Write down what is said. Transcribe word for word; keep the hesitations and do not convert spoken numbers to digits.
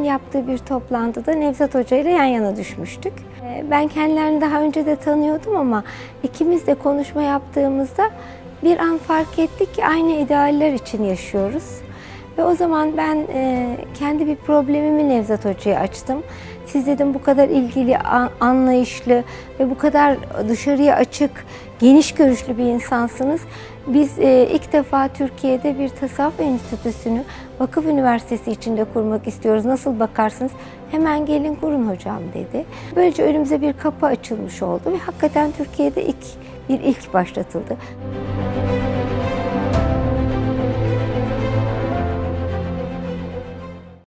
yaptığı bir toplantıda Nevzat Hoca ile yan yana düşmüştük. Ben kendilerini daha önce de tanıyordum ama ikimiz de konuşma yaptığımızda bir an fark ettik ki aynı idealler için yaşıyoruz. Ve o zaman ben e, kendi bir problemimi Nevzat Hoca'ya açtım. Siz dedim bu kadar ilgili, anlayışlı ve bu kadar dışarıya açık, geniş görüşlü bir insansınız. Biz e, ilk defa Türkiye'de bir tasavvuf enstitüsünü vakıf üniversitesi içinde kurmak istiyoruz. Nasıl bakarsınız? Hemen gelin kurun hocam dedi. Böylece önümüze bir kapı açılmış oldu ve hakikaten Türkiye'de ilk bir ilk başlatıldı.